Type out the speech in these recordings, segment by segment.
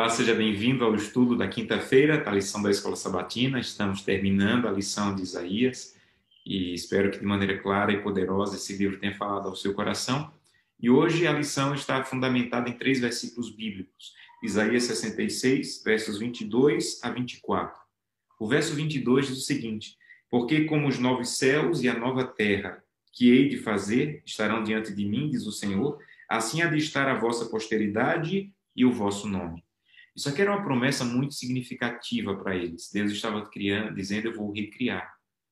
Olá, seja bem-vindo ao estudo da quinta-feira da lição da Escola Sabatina. Estamos terminando a lição de Isaías e espero que de maneira clara e poderosa esse livro tenha falado ao seu coração. E hoje a lição está fundamentada em 3 versículos bíblicos. Isaías 66, versos 22 a 24. O verso 22 diz o seguinte: Porque como os novos céus e a nova terra que hei de fazer estarão diante de mim, diz o Senhor, assim há de estar a vossa posteridade e o vosso nome. Isso aqui era uma promessa muito significativa para eles. Deus estava criando, dizendo: eu vou recriar.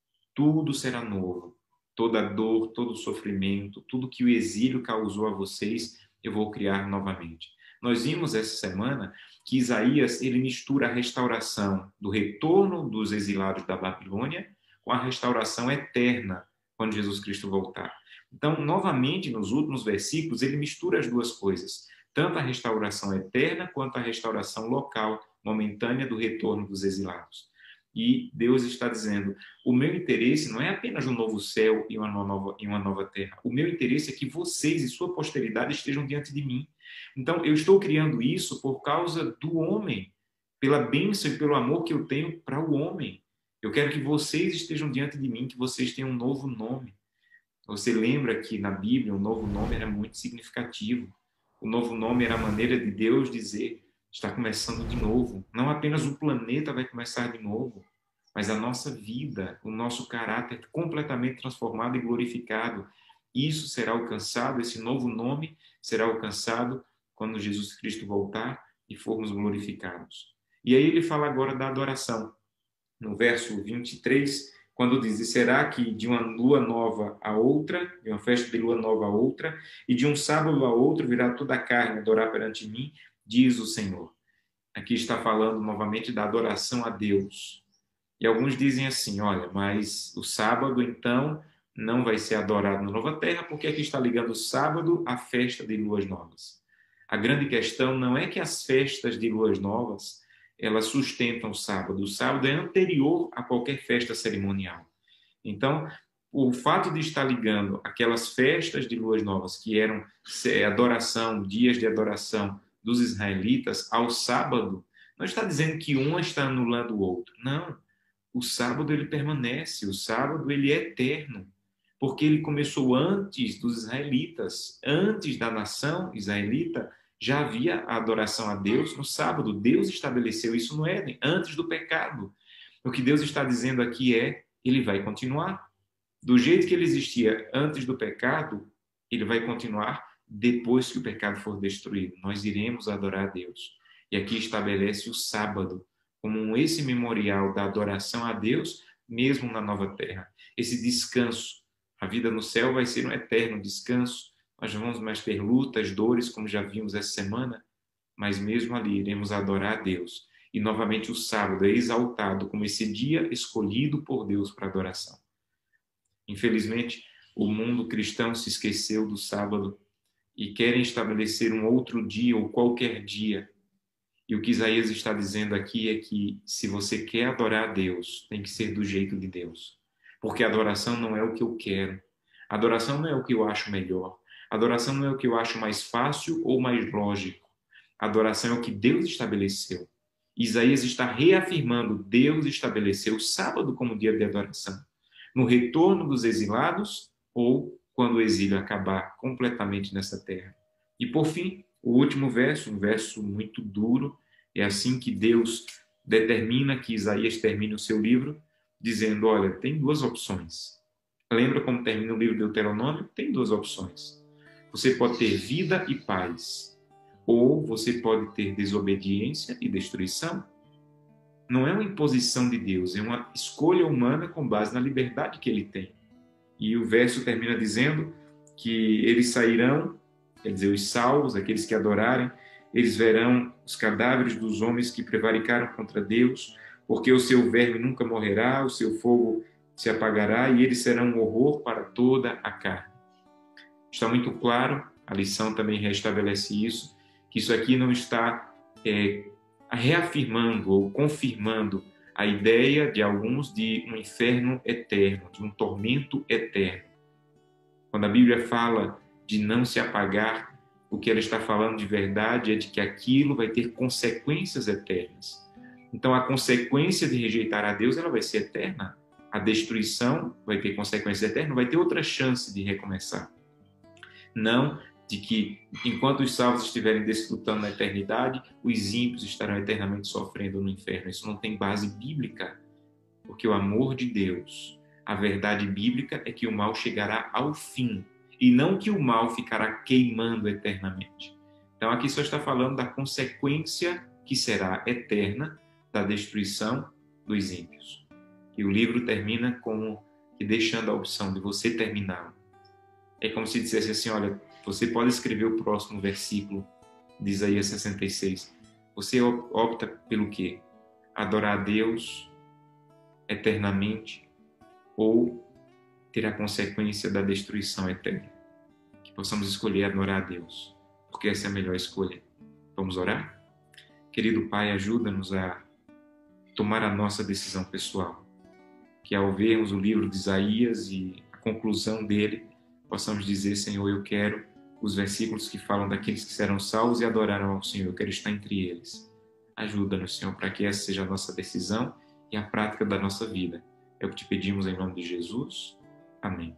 Tudo será novo. Toda dor, todo sofrimento, tudo que o exílio causou a vocês, eu vou criar novamente. Nós vimos essa semana que Isaías ele mistura a restauração do retorno dos exilados da Babilônia com a restauração eterna quando Jesus Cristo voltar. Então, novamente, nos últimos versículos, ele mistura as duas coisas, tanto a restauração eterna quanto a restauração local, momentânea do retorno dos exilados. E Deus está dizendo: o meu interesse não é apenas um novo céu e uma nova terra. O meu interesse é que vocês e sua posteridade estejam diante de mim. Então, eu estou criando isso por causa do homem, pela bênção e pelo amor que eu tenho para o homem. Eu quero que vocês estejam diante de mim, que vocês tenham um novo nome. Você lembra que na Bíblia o novo nome era muito significativo. O novo nome era a maneira de Deus dizer: está começando de novo. Não apenas o planeta vai começar de novo, mas a nossa vida, o nosso caráter completamente transformado e glorificado. Isso será alcançado, esse novo nome será alcançado quando Jesus Cristo voltar e formos glorificados. E aí ele fala agora da adoração. No verso 23, quando diz: será que de uma lua nova a outra, de uma festa de lua nova a outra, e de um sábado a outro virá toda a carne adorar perante mim, diz o Senhor. Aqui está falando novamente da adoração a Deus. E alguns dizem assim: olha, mas o sábado então não vai ser adorado na nova terra, porque aqui está ligando o sábado à festa de luas novas. A grande questão não é que as festas de luas novas elas sustentam o sábado. O sábado é anterior a qualquer festa cerimonial. Então, o fato de estar ligando aquelas festas de luas novas, que eram adoração, dias de adoração dos israelitas, ao sábado, não está dizendo que um está anulando o outro. Não. O sábado ele permanece, o sábado ele é eterno, porque ele começou antes dos israelitas, antes da nação israelita. Já havia a adoração a Deus no sábado. Deus estabeleceu isso no Éden, antes do pecado. O que Deus está dizendo aqui é: ele vai continuar. Do jeito que ele existia antes do pecado, ele vai continuar depois que o pecado for destruído. Nós iremos adorar a Deus. E aqui estabelece o sábado como esse memorial da adoração a Deus, mesmo na nova terra. Esse descanso. A vida no céu vai ser um eterno descanso. Nós vamos mais ter lutas, dores, como já vimos essa semana, mas mesmo ali iremos adorar a Deus. E novamente o sábado é exaltado como esse dia escolhido por Deus para adoração. Infelizmente, o mundo cristão se esqueceu do sábado e querem estabelecer um outro dia ou qualquer dia. E o que Isaías está dizendo aqui é que se você quer adorar a Deus, tem que ser do jeito de Deus. Porque a adoração não é o que eu quero. A adoração não é o que eu acho melhor. A adoração não é o que eu acho mais fácil ou mais lógico. A adoração é o que Deus estabeleceu. Isaías está reafirmando: Deus estabeleceu o sábado como dia de adoração. No retorno dos exilados ou quando o exílio acabar completamente nessa terra. E por fim, o último verso, um verso muito duro, é assim que Deus determina que Isaías termine o seu livro, dizendo: olha, tem 2 opções. Lembra como termina o livro de Deuteronômio? Tem 2 opções. Você pode ter vida e paz, ou você pode ter desobediência e destruição. Não é uma imposição de Deus, é uma escolha humana com base na liberdade que ele tem. E o verso termina dizendo que eles sairão, quer dizer, os salvos, aqueles que adorarem, eles verão os cadáveres dos homens que prevaricaram contra Deus, porque o seu verme nunca morrerá, o seu fogo se apagará e eles serão um horror para toda a carne. Está muito claro, a lição também restabelece isso, que isso aqui não está reafirmando ou confirmando a ideia de alguns de um inferno eterno, de um tormento eterno. Quando a Bíblia fala de não se apagar, o que ela está falando de verdade é de que aquilo vai ter consequências eternas. Então, a consequência de rejeitar a Deus, ela vai ser eterna. A destruição vai ter consequências eternas, não vai ter outra chance de recomeçar. Não de que, enquanto os salvos estiverem desfrutando na eternidade, os ímpios estarão eternamente sofrendo no inferno. Isso não tem base bíblica, porque o amor de Deus, a verdade bíblica é que o mal chegará ao fim, e não que o mal ficará queimando eternamente. Então, aqui só está falando da consequência que será eterna da destruição dos ímpios. E o livro termina como que deixando a opção de você terminá-lo. É como se dissesse assim, olha, você pode escrever o próximo versículo de Isaías 66. Você opta pelo quê? Adorar a Deus eternamente ou ter a consequência da destruição eterna? Que possamos escolher adorar a Deus, porque essa é a melhor escolha. Vamos orar? Querido Pai, ajuda-nos a tomar a nossa decisão pessoal, que ao vermos o livro de Isaías e a conclusão dele, possamos dizer, Senhor, eu quero os versículos que falam daqueles que serão salvos e adorarão ao Senhor, eu quero estar entre eles. Ajuda-nos, Senhor, para que essa seja a nossa decisão e a prática da nossa vida. É o que te pedimos em nome de Jesus. Amém.